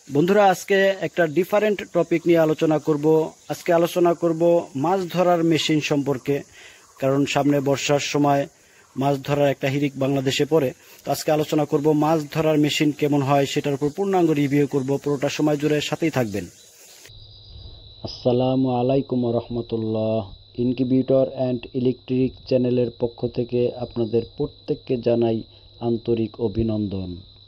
বন্ধুরা, আজকে একটা ডিফারেন্ট টপিক নিয়ে আলোচনা করব। আজকে আলোচনা করব মাছ ধরার মেশিন সম্পর্কে, কারণ সামনে বর্ষার সময় মাছ ধরার একটা হিড়িক বাংলাদেশে পড়ে। তো আজকে আলোচনা করব মাছ ধরার মেশিন কেমন হয় সেটার উপর পূর্ণাঙ্গ রিভিউ করব। পুরোটা সময় জুড়ে সাথেই থাকবেন। আসসালামু আলাইকুম রহমতুল্লাহ। ইনকিউবেটর অ্যান্ড ইলেকট্রিক চ্যানেলের পক্ষ থেকে আপনাদের প্রত্যেককে জানাই আন্তরিক অভিনন্দন।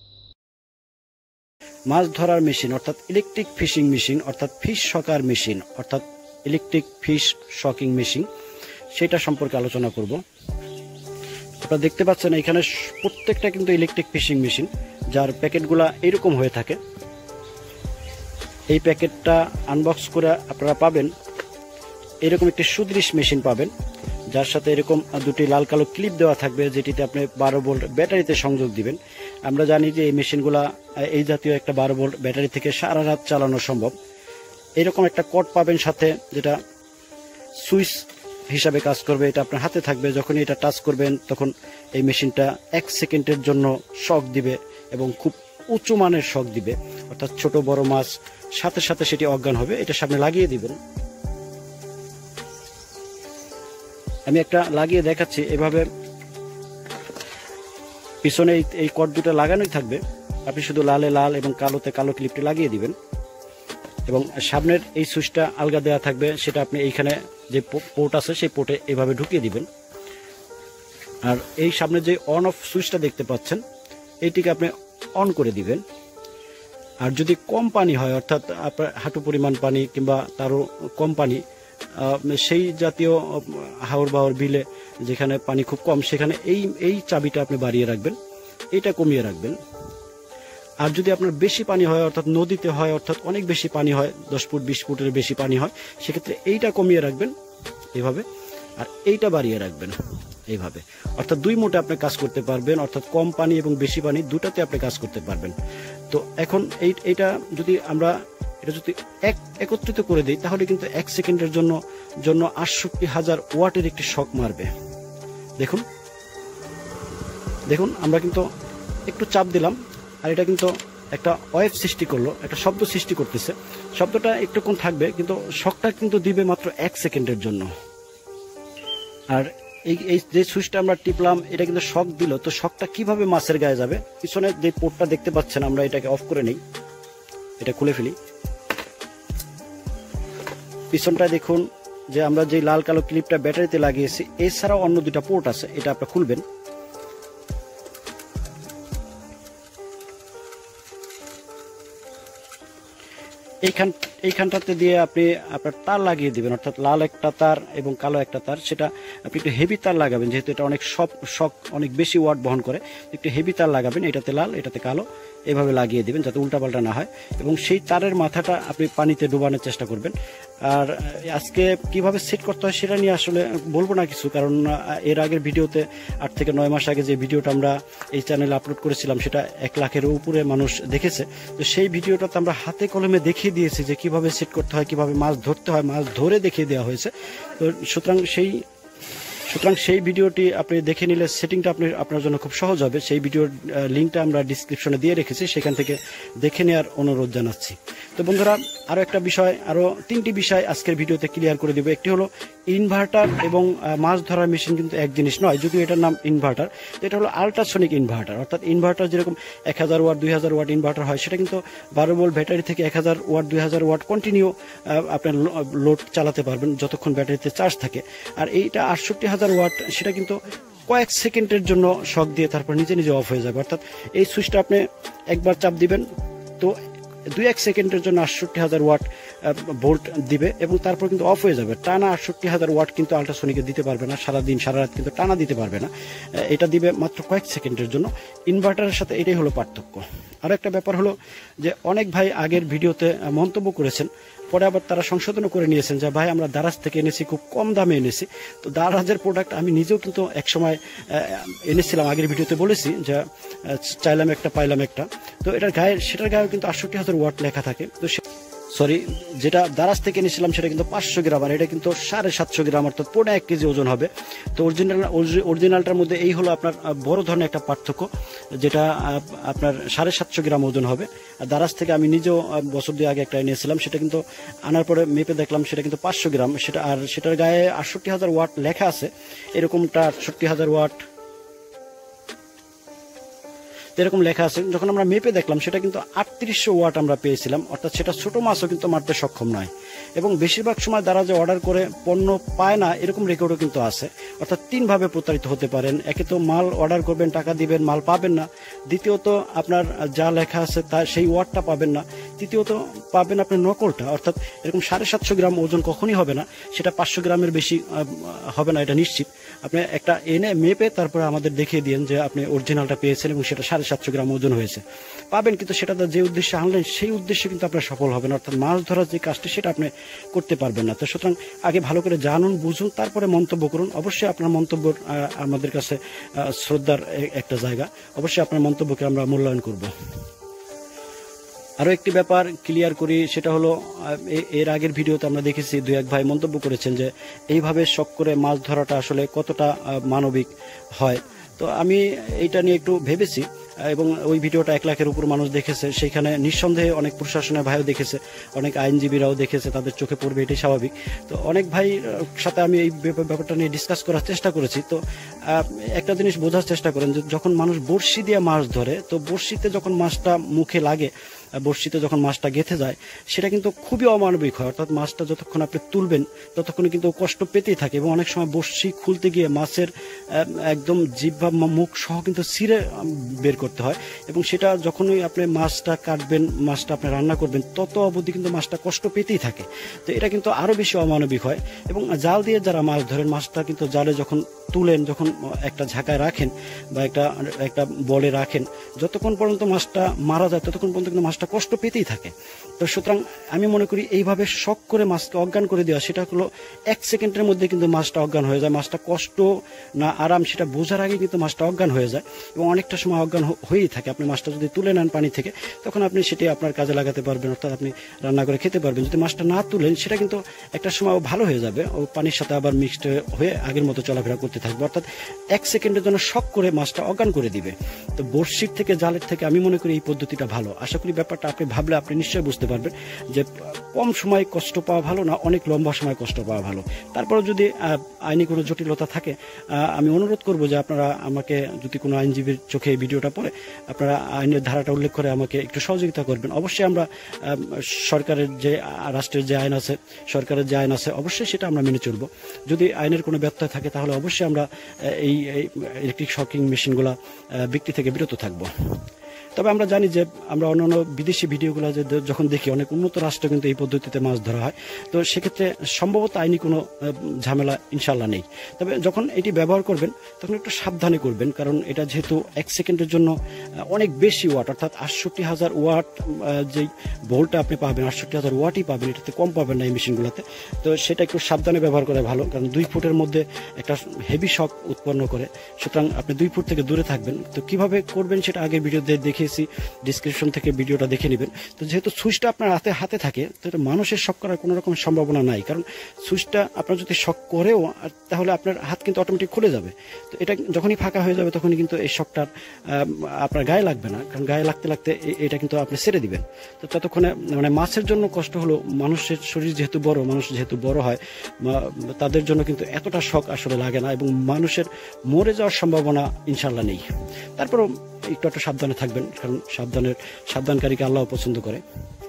মাছ ধরার মেশিন অর্থাৎ ইলেকট্রিক ফিশিং মেশিন অর্থাৎ ফিশ শকার মেশিন অর্থাৎ ইলেকট্রিক ফিশ শকিং মেশিন, সেটা সম্পর্কে আলোচনা করব। আপনারা দেখতে পাচ্ছেন এখানে প্রত্যেকটা কিন্তু ইলেকট্রিক ফিশিং মেশিন, যার প্যাকেটগুলা এরকম হয়ে থাকে। এই প্যাকেটটা আনবক্স করে আপনারা পাবেন এরকম একটি সুদৃশ মেশিন পাবেন, যার সাথে এরকম দুটি লাল কালো ক্লিপ দেওয়া থাকবে, যেটিতে আপনি 12 ভোল্ট ব্যাটারিতে সংযোগ দিবেন। আমরা জানি যে এই মেশিনগুলা এই জাতীয় একটা 12 ভোল্ট ব্যাটারি থেকে সারা রাত চালানো সম্ভব। এরকম একটা কর্ড পাবেন সাথে, যেটা সুইচ হিসাবে কাজ করবে। এটা আপনার হাতে থাকবে, যখনই এটা টাচ করবেন তখন এই মেশিনটা 1 সেকেন্ডের জন্য শক দিবে এবং খুব উঁচু মানের শক দিবে, অর্থাৎ ছোট বড় মাছ সাথে সাথে সেটি অজ্ঞান হবে। এটা সামনে লাগিয়ে দিবেন। আমি একটা লাগিয়ে দেখাচ্ছি। এভাবে পিছনে এই কর্ড দুটো লাগানোই থাকবে, আপনি শুধু লালে লাল এবং কালোতে কালো ক্লিপটি লাগিয়ে দিবেন এবং সামনের এই সুইচটা আলগা দেওয়া থাকবে, সেটা আপনি এইখানে যে পোর্ট আছে সেই পোর্টে এভাবে ঢুকিয়ে দিবেন। আর এই সামনে যে অন অফ সুইচটা দেখতে পাচ্ছেন, এইটিকে আপনি অন করে দিবেন। আর যদি কম পানি হয়, অর্থাৎ আপনার হাঁটু পরিমাণ পানি কিংবা তারও কম পানি, সেই জাতীয় হাওর বাওর বিলে যেখানে পানি খুব কম, সেখানে এই চাবিটা আপনি বাড়িয়ে রাখবেন, এটা কমিয়ে রাখবেন। আর যদি আপনার বেশি পানি হয়, অর্থাৎ নদীতে হয়, অর্থাৎ অনেক বেশি পানি হয়, 10 ফুট 20 ফুটের বেশি পানি হয়, সেক্ষেত্রে এইটা কমিয়ে রাখবেন এইভাবে, আর এইটা বাড়িয়ে রাখবেন এইভাবে। অর্থাৎ 2 মোটে আপনি কাজ করতে পারবেন, অর্থাৎ কম পানি এবং বেশি পানি দুটাতে আপনি কাজ করতে পারবেন। তো এখন এইটা যদি আমরা এটা যদি একত্রিত করে দিই, তাহলে কিন্তু 1 সেকেন্ডের জন্য 68,000 ওয়াটের একটি শক মারবে। দেখুন দেখুন, আমরা কিন্তু একটু চাপ দিলাম আর এটা কিন্তু একটা ওয়েভ সৃষ্টি করলো, একটা শব্দ সৃষ্টি করতেছে। শব্দটা একটুক্ষণ থাকবে, কিন্তু শকটা কিন্তু দিবে মাত্র 1 সেকেন্ডের জন্য। আর এই যে সুইচটা আমরা টিপলাম, এটা কিন্তু শক দিল। তো শকটা কিভাবে মাছের গায়ে যাবে? পিছনে যে পোর্টটা দেখতে পাচ্ছেন, আমরা এটাকে অফ করে নেই, এটা খুলে ফেলি। পিছনটা দেখুন যে আমরা যে লাল কালো ক্লিপটা ব্যাটারিতে লাগিয়েছি, এছাড়াও অন্য 2টা পোর্ট আছে, এটা আপনি খুলবেন। এইখানটাতে দিয়ে আপনি আপনার তার লাগিয়ে দিবেন, অর্থাৎ লাল একটা তার এবং কালো একটা তার। সেটা আপনি একটু হেভি তার লাগাবেন, যেহেতু এটা অনেক শক অনেক বেশি ওয়াট বহন করে। একটু হেভি তার লাগাবেন, এটাতে লাল এটাতে কালো, এভাবে লাগিয়ে দিবেন যাতে উল্টাপাল্টা না হয়। এবং সেই তারের মাথাটা আপনি পানিতে ডুবানোর চেষ্টা করবেন। আর আজকে কিভাবে সেট করতে হয় সেটা নিয়ে আসলে বলবো না কিছু, কারণ এর আগের ভিডিওতে 8 থেকে 9 মাস আগে যে ভিডিওটা আমরা এই চ্যানেলে আপলোড করেছিলাম, সেটা 1 লাখের উপরে মানুষ দেখেছে। তো সেই ভিডিওটাতে আমরা হাতে কলমে দেখিয়ে দিয়েছি যে কিভাবে সেট করতে হয়, কিভাবে মাছ ধরতে হয়, মাছ ধরে দেখিয়ে দেওয়া হয়েছে। তো সুতরাং সেই ভিডিওটি আপনি দেখে নিলে সেটিংটা আপনার জন্য খুব সহজ হবে। সেই ভিডিওর লিঙ্কটা আমরা ডিসক্রিপশনে দিয়ে রেখেছি, সেখান থেকে দেখে নেওয়ার অনুরোধ জানাচ্ছি। তো বন্ধুরা, আরও একটা বিষয়, আরও 3টি বিষয় আজকের ভিডিওতে ক্লিয়ার করে দেবো। একটি হলো ইনভার্টার এবং মাছ ধরার মেশিন কিন্তু এক জিনিস নয়, যদিও এটার নাম ইনভার্টার। তো এটা হলো আল্ট্রাসনিক ইনভার্টার, অর্থাৎ ইনভার্টার যেরকম 1000 ওয়াট 2000 ওয়াট ইনভার্টার হয়, সেটা কিন্তু 12 ভোল্ট ব্যাটারি থেকে 1000 ওয়াট 2000 ওয়াট কন্টিনিউ আপনার লোড চালাতে পারবেন যতক্ষণ ব্যাটারিতে চার্জ থাকে। আর এইটা 68,000 ওয়াট, সেটা কিন্তু কয়েক সেকেন্ডের জন্য শক দিয়ে তারপর নিজে নিজে অফ হয়ে যাবে। অর্থাৎ এই সুইচটা আপনি একবার চাপ দিবেন, তো 2-1 সেকেন্ডের জন্য 68,000 ওয়াট ভোল্ট দিবে এবং তারপর কিন্তু অফ হয়ে যাবে। টানা 68,000 ওয়াট কিন্তু আল্ট্রাসনিকে দিতে পারবে না, সারাদিন সারা রাত কিন্তু টানা দিতে পারবে না। এটা দিবে মাত্র কয়েক সেকেন্ডের জন্য। ইনভার্টারের সাথে এটাই হলো পার্থক্য। আর একটা ব্যাপার হলো যে অনেক ভাই আগের ভিডিওতে মন্তব্য করেছেন, পরে আবার তারা সংশোধনও করে নিয়েছেন যে ভাই আমরা দারাজ থেকে এনেছি, খুব কম দামে এনেছি। তো দারাজের প্রোডাক্ট আমি নিজেও কিন্তু এক সময় এনেছিলাম, আগের ভিডিওতে বলেছি যে চাইলাম একটা পাইলাম একটা। তো সেটার গায়ে কিন্তু 68,000 ওয়াট লেখা থাকে। তো সরি, যেটা দারাজ থেকে নিয়েছিলাম সেটা কিন্তু 500 গ্রাম, আর এটা কিন্তু 750 গ্রাম, অর্থাৎ 1.5 কেজি ওজন হবে। তো অরিজিনালটার মধ্যে এই হলো আপনার বড় ধরনের একটা পার্থক্য, যেটা আপনার 750 গ্রাম ওজন হবে। আর দারাজ থেকে আমি নিজেও বছর 2 আগে একটা নিয়েছিলাম, সেটা কিন্তু আনার পরে মেপে দেখলাম সেটা কিন্তু 500 গ্রাম, সেটা আর সেটার গায়ে 68,000 ওয়াট লেখা আছে, এরকমটা 68,000 ওয়াট এরকম লেখা আছে। যখন আমরা মেপে দেখলাম সেটা কিন্তু 3800 ওয়াট আমরা পেয়েছিলাম, অর্থাৎ সেটা ছোট মাছও কিন্তু মারতে সক্ষম নয়। এবং বেশিরভাগ সময় দ্বারা যে অর্ডার করে পণ্য পায় না, এরকম রেকর্ডও কিন্তু আছে। অর্থাৎ 3 ভাবে প্রতারিত হতে পারেন। একে তো মাল অর্ডার করবেন, টাকা দিবেন, মাল পাবেন না। দ্বিতীয়ত আপনার যা লেখা আছে তা সেই ওয়াটটা পাবেন না। তৃতীয়ত পাবেন আপনার নকলটা, অর্থাৎ এরকম 750 গ্রাম ওজন কখনই হবে না, সেটা 500 গ্রামের বেশি হবে না, এটা নিশ্চিত। আপনি একটা এনে মেপে তারপরে আমাদের দেখিয়ে দিন যে আপনি অরিজিনালটা পেয়েছেন এবং সেটা 750 গ্রাম ওজন হয়েছে, পাবেন। কিন্তু সেটা যে উদ্দেশ্যে আনলেন সেই উদ্দেশ্যে কিন্তু আপনার সফল হবেন, অর্থাৎ মাছ ধরার যে কাজটি সেটা আপনি করতে পারবেন না। তো সুতরাং আগে ভালো করে জানুন, বুঝুন, তারপরে মন্তব্য করুন। অবশ্যই আপনার মন্তব্য আমাদের কাছে শ্রদ্ধার একটা জায়গা, অবশ্যই আপনার মন্তব্যকে আমরা মূল্যায়ন করব। আরও একটি ব্যাপার ক্লিয়ার করি, সেটা হলো এর আগের ভিডিওতে আমরা দেখেছি 2-1 ভাই মন্তব্য করেছেন যে এইভাবে শখ করে মাছ ধরাটা আসলে কতটা মানবিক হয়। তো আমি এইটা নিয়ে একটু ভেবেছি এবং ওই ভিডিওটা 1 লাখের উপর মানুষ দেখেছে। সেখানে নিঃসন্দেহে অনেক প্রশাসনের ভাইও দেখেছে, অনেক আইনজীবীরাও দেখেছে, তাদের চোখে পড়বে, এটাই স্বাভাবিক। তো অনেক ভাই সাথে আমি এই ব্যাপারটা নিয়ে ডিসকাস করার চেষ্টা করেছি। তো একটা জিনিস বোঝার চেষ্টা করেন যে যখন মানুষ বড়শি দিয়ে মাছ ধরে, তো বড়শিতে যখন মাছটা মুখে লাগে, বড়শিতে যখন মাছটা গেঁথে যায়, সেটা কিন্তু খুবই অমানবিক হয়। অর্থাৎ মাছটা যতক্ষণ আপনি তুলবেন ততক্ষণ কিন্তু কষ্ট পেতেই থাকে, এবং অনেক সময় বড়শি খুলতে গিয়ে মাছের একদম জিভ বা মুখ সহ কিন্তু ছিঁড়ে বের করতে হয়। এবং সেটা যখনই আপনি মাছটা কাটবেন, মাছটা আপনি রান্না করবেন, তত অবধি কিন্তু মাছটা কষ্ট পেতেই থাকে। তো এটা কিন্তু আরও বেশি অমানবিক হয়। এবং জাল দিয়ে যারা মাছ ধরেন, মাছটা কিন্তু জালে যখন তুলেন, যখন একটা ঝাঁকায় রাখেন বা একটা বলে রাখেন, যতক্ষণ পর্যন্ত মাছটা মারা যায় ততক্ষণ পর্যন্ত কিন্তু মাছটা কষ্ট পেতেই থাকে। তো সুতরাং আমি মনে করি এইভাবে শখ করে মাছকে অজ্ঞান করে দেওয়া, সেটা হলো 1 সেকেন্ডের মধ্যে কিন্তু মাছটা অজ্ঞান হয়ে যায়। মাছটা কষ্ট না আরাম সেটা বোঝার আগে কিন্তু মাছটা অজ্ঞান হয়ে যায়, এবং অনেকটা সময় অজ্ঞান হয়েই থাকে। আপনি মাছটা যদি তুলে নেন পানি থেকে, তখন আপনি সেটি আপনার কাজে লাগাতে পারবেন, অর্থাৎ আপনি রান্না করে খেতে পারবেন। যদি মাছটা না তুলেন, সেটা কিন্তু একটা সময় ভালো হয়ে যাবে, ও পানির সাথে আবার মিক্সড হয়ে আগের মতো চলাফেরা করতে থাকবে। অর্থাৎ 1 সেকেন্ডের জন্য শখ করে মাছটা অজ্ঞান করে দিবে। তো বড়শির থেকে, জালের থেকে আমি মনে করি এই পদ্ধতিটা ভালো। আশা করি ব্যাপারটা আপনি ভাবলে আপনি নিশ্চয়ই বুঝতে পারবেন যে কম সময় কষ্ট পাওয়া ভালো না, অনেক লম্বা সময় কষ্ট পাওয়া ভালো। তারপরে যদি আইনি কোনো জটিলতা থাকে, আমি অনুরোধ করব যে আপনারা আমাকে, যদি কোনো আইনজীবীর চোখে এই ভিডিওটা পড়ে, আপনারা আইনের ধারাটা উল্লেখ করে আমাকে একটু সহযোগিতা করবেন। অবশ্যই আমরা সরকারের যে, রাষ্ট্রের যে আইন আছে, সরকারের যে আইন আছে, অবশ্যই সেটা আমরা মেনে চলব। যদি আইনের কোনো ব্যত্যয় থাকে তাহলে অবশ্যই আমরা এই ইলেকট্রিক শকিং মেশিনগুলো বিক্রি থেকে বিরত থাকব। তবে আমরা জানি যে আমরা অন্যান্য বিদেশি ভিডিওগুলো যখন দেখি, অনেক উন্নত রাষ্ট্রে কিন্তু এই পদ্ধতিতে মাছ ধরা হয়। তো সেক্ষেত্রে সম্ভবত আইনি কোনো ঝামেলা ইনশাল্লাহ নেই। তবে যখন এটি ব্যবহার করবেন তখন একটু সাবধানে করবেন, কারণ এটা যেহেতু 1 সেকেন্ডের জন্য অনেক বেশি ওয়াট, অর্থাৎ 68,000 ওয়াট যেই ভোল্টটা আপনি পাবেন, 68,000 ওয়াটই পাবেন, এটাতে কম পাবেন না এই মেশিনগুলোতে। তো সেটা একটু সাবধানে ব্যবহার করা ভালো, কারণ 2 ফুটের মধ্যে একটা হেভি শক উৎপন্ন করে। সুতরাং আপনি 2 ফুট থেকে দূরে থাকবেন। তো কিভাবে করবেন সেটা আগের ভিডিওতে দেখে ডিসক্রিপশন থেকে ভিডিওটা দেখে নেবেন। তো যেহেতু সুইচটা আপনার হাতে থাকে, তো মানুষের শক করার কোনো রকম সম্ভাবনা নাই, কারণ সুইচটা আপনার যদি শক করেও, তাহলে আপনার হাত কিন্তু অটোমেটিক খুলে যাবে। তো এটা যখনই ফাঁকা হয়ে যাবে তখনই কিন্তু এই শকটার আপনার গায়ে লাগবে না, কারণ গায়ে লাগতে লাগতে এটা কিন্তু আপনি ছেড়ে দিবেন। তো ততক্ষণে মানে মাছের জন্য কষ্ট হলো, মানুষের শরীর যেহেতু বড়, মানুষ যেহেতু বড় হয়, তাদের জন্য কিন্তু এতটা শক আসলে লাগে না, এবং মানুষের মরে যাওয়ার সম্ভাবনা ইনশাল্লাহ নেই। তারপরও একটু সাবধানে থাকবেন, কারণ সাবধানকারীকে আল্লাহ পছন্দ করে।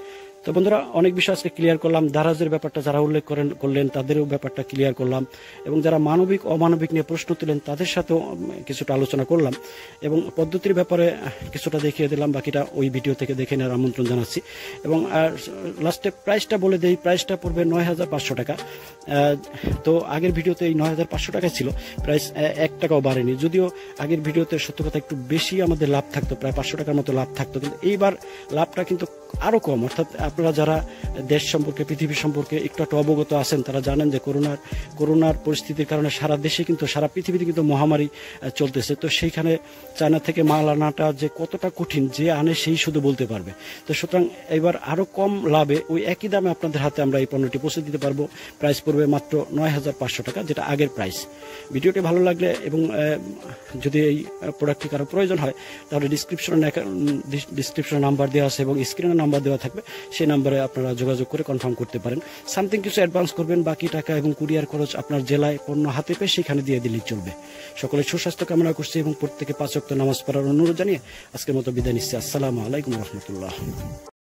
তো বন্ধুরা, অনেক বিষয় আজকে ক্লিয়ার করলাম। দারাজের ব্যাপারটা যারা উল্লেখ করলেন তাদেরও ব্যাপারটা ক্লিয়ার করলাম, এবং যারা মানবিক অমানবিক নিয়ে প্রশ্ন তুলেন তাদের সাথেও কিছুটা আলোচনা করলাম, এবং পদ্ধতির ব্যাপারে কিছুটা দেখিয়ে দিলাম। বাকিটা ওই ভিডিও থেকে দেখে নেওয়ার আমন্ত্রণ জানাচ্ছি। এবং লাস্টে প্রাইসটা বলে দেই, প্রাইসটা পড়বে 9,500 টাকা। তো আগের ভিডিওতে এই 9,500 টাকা ছিল, প্রাইস 1 টাকাও বাড়েনি। যদিও আগের ভিডিওতে সত্য কথা একটু বেশি আমাদের লাভ থাকতো, প্রায় 500 টাকার মতো লাভ থাকতো, কিন্তু এইবার লাভটা কিন্তু আরও কম, অর্থাৎ আপনারা যারা দেশ সম্পর্কে পৃথিবী সম্পর্কে একটু অবগত আছেন তারা জানেন যে করোনার পরিস্থিতির কারণে সারা দেশে কিন্তু সারা পৃথিবীতে কিন্তু মহামারী চলতেছে। তো সেইখানে চায়না থেকে মাল আনাটা যে কতটা কঠিন, যে আনে সেই শুধু বলতে পারবে। তো সুতরাং এবার আরও কম লাভে ওই একই দামে আপনাদের হাতে আমরা এই পণ্যটি পৌঁছে দিতে পারবো। প্রাইস পড়বে মাত্র 9,500 টাকা, যেটা আগের প্রাইস। ভিডিওটি ভালো লাগলে এবং যদি এই প্রোডাক্টটি কারো প্রয়োজন হয় তাহলে ডিসক্রিপশনে নাম্বার দেওয়া আছে এবং স্ক্রিনে নাম্বার দেওয়া থাকবে, সেই নাম্বারে আপনারা যোগাযোগ করে কনফার্ম করতে পারেন। সামথিং কিছু অ্যাডভান্স করবেন, বাকি টাকা এবং কুরিয়ার খরচ আপনার জেলায় পণ্য হাতে পেয়ে সেখানে দিয়ে দিলেই চলবে। সকলের সুস্বাস্থ্য কামনা করছি এবং প্রত্যেকে 5 ওয়াক্ত নামাজ পড়ার অনুরোধ জানিয়ে আজকের মতো বিদায় নিচ্ছি। আসসালামু আলাইকুম রহমতুল্লাহ।